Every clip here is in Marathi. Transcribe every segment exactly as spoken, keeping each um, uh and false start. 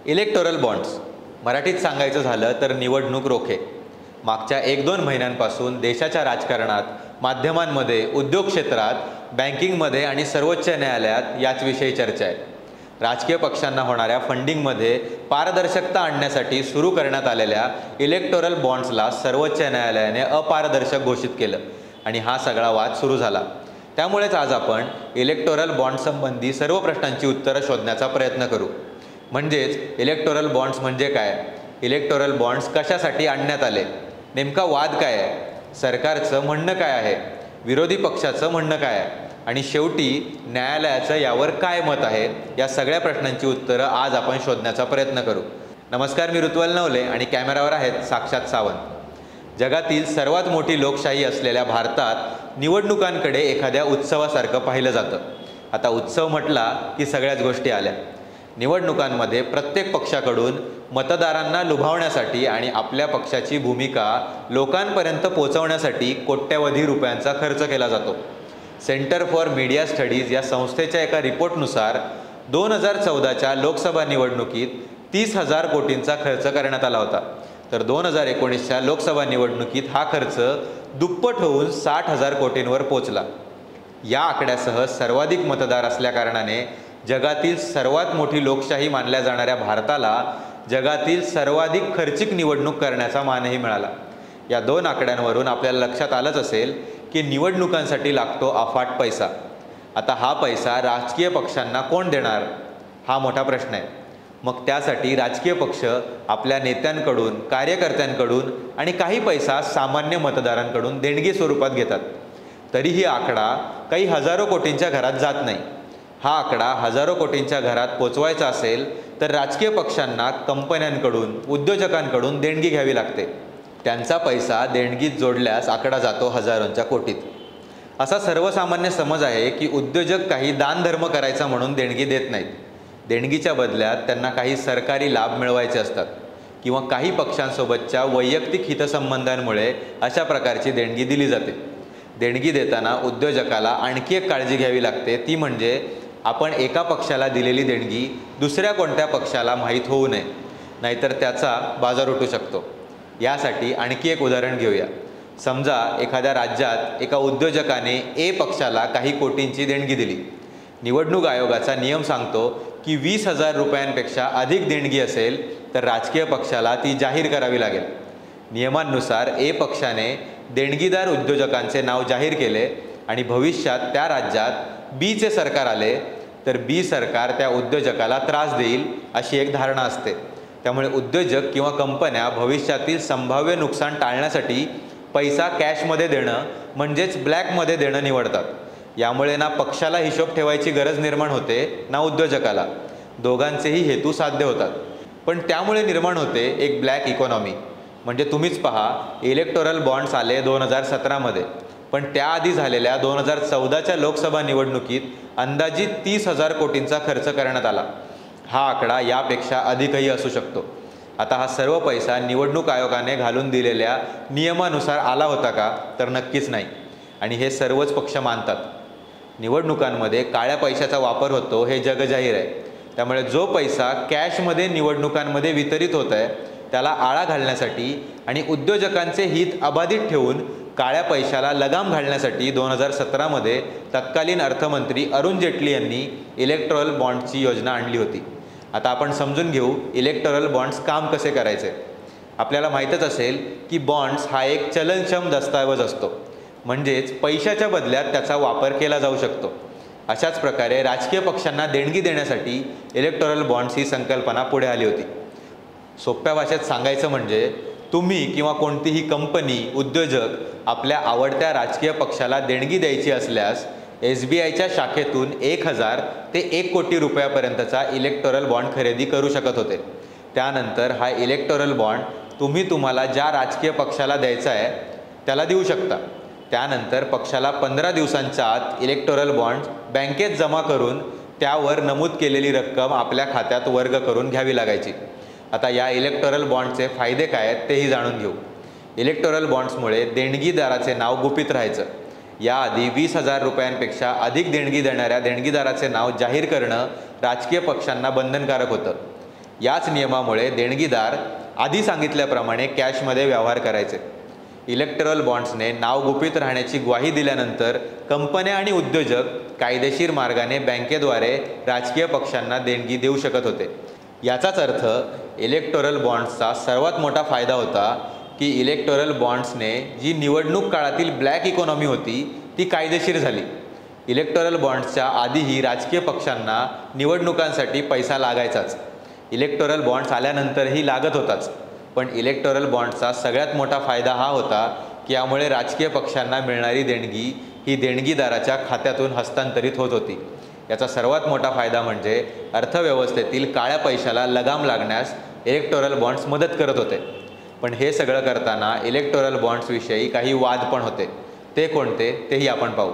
इलेक्टोरल बॉन्ड्स मराठीत सांगायचं झालं तर निवडणूक रोखे। मागच्या एक दोन महिन्यांपासून देशाच्या राजकारणात, माध्यमांमध्ये, उद्योग क्षेत्रात, बँकिंगमध्ये आणि सर्वोच्च न्यायालयात याच विषयी चर्चा आहे। राजकीय पक्षांना होणाऱ्या फंडिंगमध्ये पारदर्शकता आणण्यासाठी सुरू करण्यात आलेल्या इलेक्टोरल बॉन्ड्सला सर्वोच्च न्यायालयाने अपारदर्शक घोषित केलं आणि हा सगळा वाद सुरू झाला। त्यामुळेच आज आपण इलेक्टोरल बॉन्ड संबंधी सर्व प्रश्नांची उत्तरं शोधण्याचा प्रयत्न करू। म्हणजेच इलेक्टोरल बॉन्ड्स म्हणजे काय, इलेक्टोरल बॉन्ड्स कशासाठी आणण्यात आले, नेमका वाद काय आहे, सरकारचं म्हणणं काय आहे, विरोधी पक्षाचं म्हणणं काय आहे आणि शेवटी न्यायालयाचं यावर काय मत आहे, या सगळ्या प्रश्नांची उत्तरं आज आपण शोधण्याचा प्रयत्न करू। नमस्कार, मी ऋत्वल नवले आणि कॅमेरावर आहेत साक्षात सावंत। जगातील सर्वात मोठी लोकशाही असलेल्या भारतात निवडणुकांकडे एखाद्या उत्सवासारखं पाहिलं जातं। आता उत्सव म्हटला की सगळ्याच गोष्टी आल्या। निवडणुकांमध्ये प्रत्येक पक्षाकडून मतदारांना लुभावण्यासाठी आणि आपल्या पक्षाची भूमिका लोकांपर्यंत पोहोचवण्यासाठी कोट्यवधी रुपयांचा खर्च केला जातो। सेंटर फॉर मीडिया स्टडीज या संस्थेच्या एका रिपोर्टनुसार दोन हजार चौदाच्या लोकसभा निवडणुकीत तीस हजार कोटींचा खर्च करण्यात आला होता, तर दोन हजार एकोणीसच्या लोकसभा निवडणुकीत हा खर्च दुप्पट होऊन साठ हजार कोटींवर पोचला। या आकड्यासह सर्वाधिक मतदार असल्याकारणाने जगातील सर्वात मोठी लोकशाही मानल्या जाणाऱ्या भारताला जगातील सर्वाधिक खर्चिक निवडणूक करण्याचा मानही मिळाला। या दोन आकड्यांवरून आपल्याला लक्षात आलंच असेल की निवडणुकांसाठी लागतो अफाट पैसा। आता हा पैसा राजकीय पक्षांना कोण देणार, हा मोठा प्रश्न आहे। मग त्यासाठी राजकीय पक्ष आपल्या नेत्यांकडून, कार्यकर्त्यांकडून आणि काही पैसा सामान्य मतदारांकडून देणगी स्वरूपात घेतात। तरीही आकडा काही हजारो कोटींच्या घरात जात नाही। हा आकडा हजारो कोटींच्या घरात पोचवायचा असेल तर राजकीय पक्षांना कंपन्यांकडून, उद्योजकांकडून देणगी घ्यावी लागते। त्यांचा पैसा देणगीत जोडल्यास आकडा जातो हजारोंच्या कोटीत। असा सर्वसामान्य समज आहे की उद्योजक काही दानधर्म करायचा म्हणून देणगी देत नाहीत। देणगीच्या बदल्यात त्यांना काही सरकारी लाभ मिळवायचे असतात किंवा काही पक्षांसोबतच्या वैयक्तिक हितसंबंधांमुळे अशा प्रकारची देणगी दिली जाते। देणगी देताना उद्योजकाला आणखी एक काळजी घ्यावी लागते, ती म्हणजे आपण एका पक्षाला दिलेली देणगी दुसऱ्या कोणत्या पक्षाला माहीत होऊ नये, नाहीतर त्याचा बाजार उठू शकतो। यासाठी आणखी एक उदाहरण घेऊया। समजा एखाद्या राज्यात एका उद्योजकाने ए पक्षाला काही कोटींची देणगी दिली। निवडणूक आयोगाचा नियम सांगतो की वीस हजार रुपयांपेक्षा अधिक देणगी असेल तर राजकीय पक्षाला ती जाहीर करावी लागेल। नियमांनुसार ए पक्षाने देणगीदार उद्योजकांचे नाव जाहीर केले आणि भविष्यात त्या राज्यात बीचे सरकार आले तर बी सरकार त्या उद्योजकाला त्रास देईल अशी एक धारणा असते। त्यामुळे उद्योजक किंवा कंपन्या भविष्यातील संभाव्य नुकसान टाळण्यासाठी पैसा कॅशमध्ये देणं म्हणजेच ब्लॅकमध्ये देणं निवडतात। यामुळे ना पक्षाला हिशोब ठेवायची गरज निर्माण होते, ना उद्योजकाला। दोघांचेही हेतू साध्य होतात, पण त्यामुळे निर्माण होते एक ब्लॅक इकॉनॉमी। म्हणजे तुम्हीच पहा, इलेक्टोरल बॉन्ड्स आले दोन हजार सतरामध्ये, पण त्याआधी झालेल्या दोन हजार चौदाच्या लोकसभा निवडणुकीत अंदाजित तीस हजार कोटींचा खर्च करण्यात आला। हा आकडा यापेक्षा अधिकही असू शकतो। आता हा सर्व पैसा निवडणूक आयोगाने घालून दिलेल्या नियमानुसार आला होता का, तर नक्कीच नाही, आणि हे सर्वच पक्ष मानतात। निवडणुकांमध्ये काळ्या पैशाचा वापर होतो हे जगजाहीर आहे। त्यामुळे जो पैसा कॅशमध्ये निवडणुकांमध्ये वितरित होत आहे त्याला आळा घालण्यासाठी आणि उद्योजकांचे हित अबाधित ठेवून काळ्या पैशाला लगाम घालण्यासाठी दोन हजार सतरामध्ये तत्कालीन अर्थमंत्री अरुण जेटली यांनी इलेक्टोरल बॉन्डची योजना आणली होती। आता आपण समजून घेऊ इलेक्टोरल बॉन्ड्स काम कसे करायचे। आपल्याला माहीतच असेल की बॉन्ड्स हा एक चलनक्षम दस्तऐवज असतो, म्हणजेच पैशाच्या बदल्यात त्याचा वापर केला जाऊ शकतो। अशाच प्रकारे राजकीय पक्षांना देणगी देण्यासाठी इलेक्टोरल बॉन्ड्स ही संकल्पना पुढे आली होती। सोप्या भाषेत सांगायचं म्हणजे तुम्ही किंवा कोणतीही कंपनी, उद्योजक आपल्या आवडत्या राजकीय पक्षाला देणगी द्यायची असल्यास एस बी आयच्या शाखेतून एक हजार ते एक कोटी रुपयापर्यंतचा इलेक्टोरल बॉन्ड खरेदी करू शकत होते। त्यानंतर हा इलेक्टोरल बॉन्ड तुम्ही तुम्हाला ज्या राजकीय पक्षाला द्यायचा आहे त्याला देऊ शकता। त्यानंतर पक्षाला पंधरा दिवसांच्या आत इलेक्टोरल बॉन्ड बँकेत जमा करून त्यावर नमूद केलेली रक्कम आपल्या खात्यात वर्ग करून घ्यावी लागायची। आता या इलेक्टोरल बॉन्डचे फायदे काय आहेत तेही जाणून घेऊ। इलेक्टोरल बॉन्ड्समुळे देणगीदाराचे नाव गुपित राहायचं। याआधी वीस हजार रुपयांपेक्षा अधिक देणगी देणाऱ्या देणगीदाराचे नाव जाहीर करणं राजकीय पक्षांना बंधनकारक होतं। याच नियमामुळे देणगीदार आधी सांगितल्याप्रमाणे कॅशमध्ये व्यवहार करायचे। इलेक्टोरल बॉन्ड्सने नाव गुपित राहण्याची ग्वाही दिल्यानंतर कंपन्या आणि उद्योजक कायदेशीर मार्गाने बँकेद्वारे राजकीय पक्षांना देणगी देऊ शकत होते। याचाच अर्थ इलेक्टोरल बॉन्ड्सचा सर्वात मोठा फायदा होता की इलेक्टोरल बॉन्ड्सने जी निवडणूक काळातील ब्लॅक इकॉनॉमी होती ती कायदेशीर झाली। इलेक्टोरल बॉन्ड्सच्या आधीही राजकीय पक्षांना निवडणुकांसाठी पैसा लागायचाच, इलेक्टोरल बॉन्ड्स आल्यानंतरही लागत होताच। पण इलेक्टोरल बॉन्ड्सचा सगळ्यात मोठा फायदा हा होता की यामुळे राजकीय पक्षांना मिळणारी देणगी ही देणगीदाराच्या खात्यातून हस्तांतरित होत होती। याचा सर्वात मोठा फायदा म्हणजे अर्थव्यवस्थेतील काळ्या पैशाला लगाम लागण्यास इलेक्टोरल बॉन्ड्स मदत करत होते। पण हे सगळं करताना इलेक्टोरल बॉन्ड्सविषयी काही वाद पण होते। ते कोणते तेही आपण पाहू।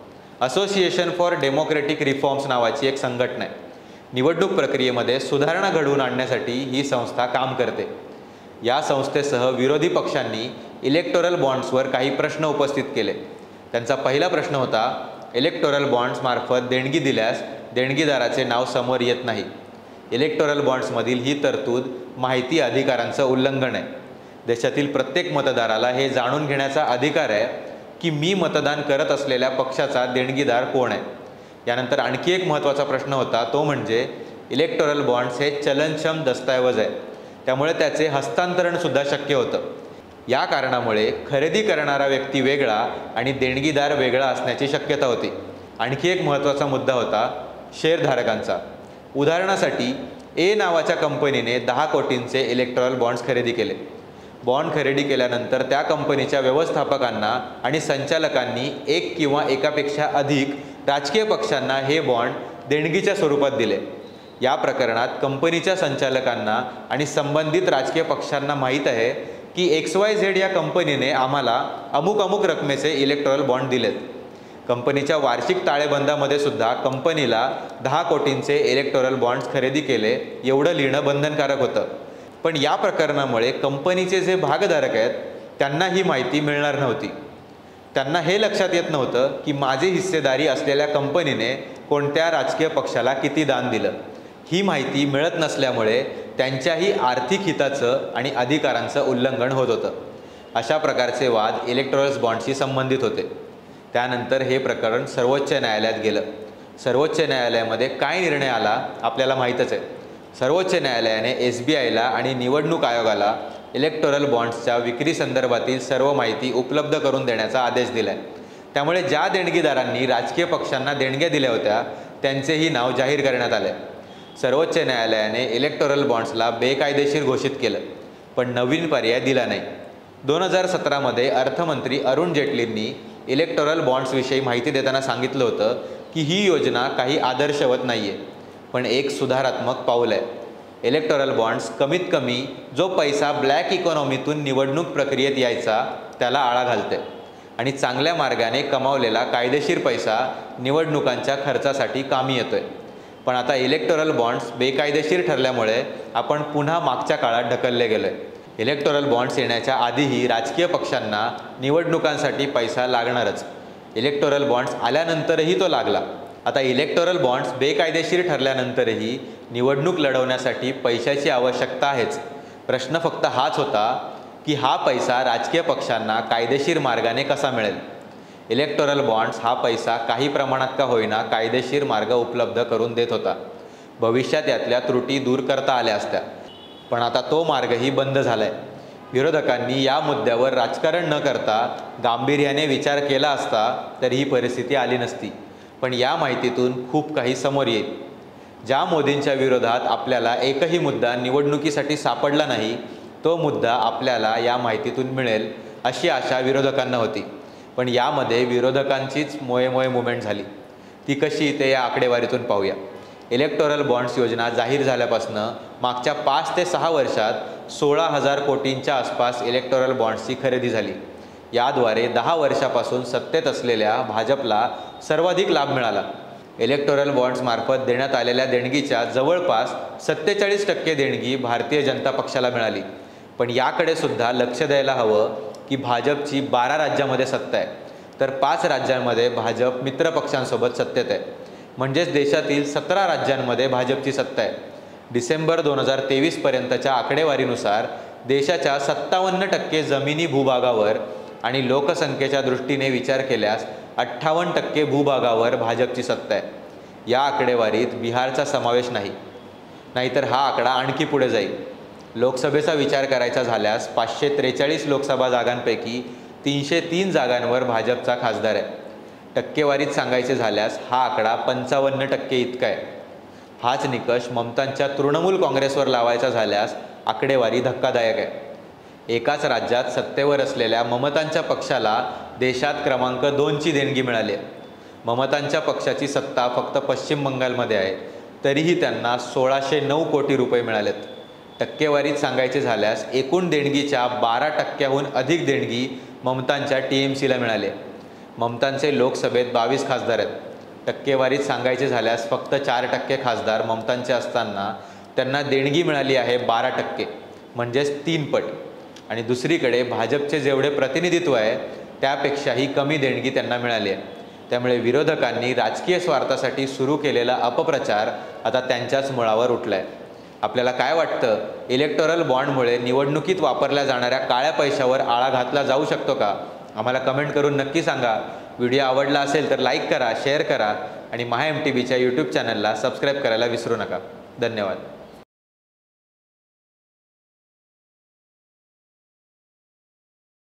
असोसिएशन फॉर डेमोक्रेटिक रिफॉर्म्स नावाची एक संघटना आहे। निवडणूक प्रक्रियेमध्ये सुधारणा घडवून आणण्यासाठी ही संस्था काम करते। या संस्थेसह विरोधी पक्षांनी इलेक्टोरल बॉन्ड्सवर काही प्रश्न उपस्थित केले। त्यांचा पहिला प्रश्न होता, इलेक्टोरल बॉन्ड्समार्फत देणगी दिल्यास देणगीदाराचे नाव समोर येत नाही। इलेक्टोरल बॉन्ड्समधील ही तरतूद माहिती अधिकारांचं उल्लंघन आहे। देशातील प्रत्येक मतदाराला हे जाणून घेण्याचा अधिकार आहे की मी मतदान करत असलेल्या पक्षाचा देणगीदार कोण आहे। यानंतर आणखी एक महत्त्वाचा प्रश्न होता, तो म्हणजे इलेक्टोरल बॉन्ड्स हे चलनक्षम दस्तऐवज आहे, त्यामुळे त्याचे हस्तांतरणसुद्धा शक्य होतं। या कारणामुळे खरेदी करणारा व्यक्ती वेगळा आणि देणगीदार वेगळा असण्याची शक्यता होती। आणखी एक महत्त्वाचा मुद्दा होता शेअरधारकांचा। उदाहरणासाठी ए नावाच्या कंपनीने दहा कोटींचे इलेक्टोरल बॉन्ड्स खरेदी केले। बॉन्ड खरेदी केल्यानंतर त्या कंपनीच्या व्यवस्थापकांना आणि संचालकांनी एक किंवा एकापेक्षा अधिक राजकीय पक्षांना हे बॉन्ड देणगीच्या स्वरूपात दिले। या प्रकरणात कंपनीच्या संचालकांना आणि संबंधित राजकीय पक्षांना माहीत आहे की एक्स वाय झेड या कंपनीने आम्हाला अमुक अमुक रकमेचे इलेक्टोरल बॉन्ड दिलेत। कंपनीच्या वार्षिक ताळेबंदामध्ये सुद्धा कंपनीला दहा कोटींचे इलेक्टोरल बॉन्ड्स खरेदी केले एवढं लिहिणं बंधनकारक होतं। पण या प्रकरणामुळे कंपनीचे जे भागधारक आहेत त्यांना ही माहिती मिळणार नव्हती। त्यांना हे लक्षात येत नव्हतं की माझी हिस्सेदारी असलेल्या कंपनीने कोणत्या राजकीय पक्षाला किती दान दिलं। ही माहिती मिळत नसल्यामुळे त्यांच्याही आर्थिक हिताचं आणि अधिकारांचं उल्लंघन होत होतं। अशा प्रकारचे वाद इलेक्टोरल बॉन्ड्सशी संबंधित होते। त्यानंतर हे प्रकरण सर्वोच्च न्यायालयात गेलं। सर्वोच्च न्यायालयामध्ये काय निर्णय आला आपल्याला माहीतच आहे। सर्वोच्च न्यायालयाने एस बी आयला आणि निवडणूक आयोगाला इलेक्टोरल बॉन्ड्सच्या विक्री संदर्भातील सर्व माहिती उपलब्ध करून देण्याचा आदेश दिला आहे। त्यामुळे ज्या देणगीदारांनी राजकीय पक्षांना देणग्या दिल्या होत्या त्यांचेही नाव जाहीर करण्यात आले। सर्वोच्च न्यायालयाने इलेक्टोरल बॉन्ड्सला बेकायदेशीर घोषित केलं, पण नवीन पर्याय दिला नाही। दोन हजार सतरामध्ये अर्थमंत्री अरुण जेटलींनी इलेक्टोरल बॉन्ड्सविषयी माहिती देताना सांगितलं होतं की ही योजना काही आदर्शवत नाही आहे, पण एक सुधारात्मक पाऊल आहे। इलेक्टोरल बॉन्ड्स कमीत कमी जो पैसा ब्लॅक इकॉनॉमीतून निवडणूक प्रक्रियेत यायचा त्याला आळा घालते आणि चांगल्या मार्गाने कमावलेला कायदेशीर पैसा निवडणुकांच्या खर्चासाठी कामी येतोय। पण आता इलेक्टोरल बॉन्ड्स बेकायदेशीर ठरल्यामुळे आपण पुन्हा मागच्या काळात ढकलले गेलोय। इलेक्टोरल बॉन्ड्स येण्याच्या आधीही राजकीय पक्षांना निवडणुकांसाठी पैसा लागणारच। इलेक्टोरल बॉन्ड्स आल्यानंतरही तो लागला। आता इलेक्टोरल बॉन्ड्स बेकायदेशीर ठरल्यानंतरही निवडणूक लढवण्यासाठी पैशाची आवश्यकता आहेच। प्रश्न फक्त हाच होता की हा पैसा राजकीय पक्षांना कायदेशीर मार्गाने कसा मिळेल। इलेक्टोरल बॉन्ड्स हा पैसा काही प्रमाणात का होईना कायदेशीर मार्ग उपलब्ध करून देत होता। भविष्यात यातल्या त्रुटी दूर करता आल्या असत्या, पण आता तो मार्गही बंद झालाय। विरोधकांनी या मुद्द्यावर राजकारण न करता गांभीर्याने विचार केला असता तर ही परिस्थिती आली नसती। पण या माहितीतून खूप काही समोर येईल। ज्या मोदींच्या विरोधात आपल्याला एकही मुद्दा निवडणुकीसाठी सापडला नाही तो मुद्दा आपल्याला या माहितीतून मिळेल अशी आशा विरोधकांना होती। पण यामध्ये विरोधकांचीच मोये मोये मुवमेंट झाली। ती कशी ते या आकडेवारीतून पाहूया। इलेक्टोरल बॉन्ड्स योजना जाहीर झाल्यापासून मागच्या पाच ते सहा वर्षात सोळा हजार कोटींच्या आसपास इलेक्टोरल बॉन्ड्सची खरेदी झाली। याद्वारे दहा वर्षापासून सत्तेत असलेल्या भाजपला सर्वाधिक लाभ मिळाला। इलेक्टोरल बॉन्ड्समार्फत देण्यात आलेल्या देणगीच्या जवळपास सत्तेचाळीस टक्के देणगी भारतीय जनता पक्षाला मिळाली। पण याकडे सुद्धा लक्ष द्यायला हवं की भाजपची बारा राज्यांमध्ये सत्ता आहे, तर पाच राज्यांमध्ये भाजप मित्र पक्षांसोबत सत्तेत आहे। म्हणजेच देशातील सतरा राज्यांमध्ये भाजपची सत्ता आहे डिसेंबर दोन हजार तेवीसपर्यंतच्या आकडेवारीनुसार देशाच्या सत्तावन्न टक्के जमिनी भूभागावर आणि लोकसंख्येच्या दृष्टीने विचार केल्यास अठ्ठावन्न टक्के भूभागावर भाजपची सत्ता आहे। या आकडेवारीत बिहारचा समावेश नाही, नाहीतर हा आकडा आणखी पुढे जाईल। लोकसभेचा विचार करायचा झाल्यास पाचशे त्रेचाळीस लोकसभा जागांपैकी तीनशे तीन जागांवर भाजपचा खासदार आहे। टक्केवारीत सांगायचे झाल्यास हा आकडा पंचावन्न टक्के इतका आहे। हाच निकष ममतांच्या तृणमूल काँग्रेसवर लावायचा झाल्यास आकडेवारी धक्कादायक आहे। एकाच राज्यात सत्तेवर असलेल्या ममतांच्या पक्षाला देशात क्रमांक दोनची देणगी मिळाली आहे। ममतांच्या पक्षाची सत्ता फक्त पश्चिम बंगालमध्ये आहे, तरीही त्यांना सोळाशे नऊ कोटी रुपये मिळालेत। टक्केवारीत सांगायचे झाल्यास एकूण देणगीच्या बारा टक्क्याहून अधिक देणगी ममतांच्या टी एम सीला मिळाली। ममतांचे लोकसभेत बावीस खासदार आहेत। टक्केवारीत सांगायचे झाल्यास फक्त चार टक्के खासदार ममतांचे असताना त्यांना देणगी मिळाली आहे बारा टक्के, म्हणजेच तीन पट। आणि दुसरीकडे भाजपचे जेवढे प्रतिनिधित्व आहे त्यापेक्षाही कमी देणगी त्यांना मिळाली आहे। त्यामुळे विरोधकांनी राजकीय स्वार्थासाठी सुरू केलेला अपप्रचार आता त्यांच्याच मुळावर उठला आहे। आपल्याला काय वाटतं, इलेक्टोरल बॉन्डमुळे निवडणुकीत वापरल्या जाणाऱ्या काळ्या पैशावर आळा घातला जाऊ शकतो का? आम्हाला कमेंट करून नक्की सांगा। व्हिडिओ आवडला असेल तर लाईक करा, शेअर करा आणि महा एम टी बीच्या यूट्यूब चॅनलला सबस्क्राईब करायला विसरू नका। धन्यवाद।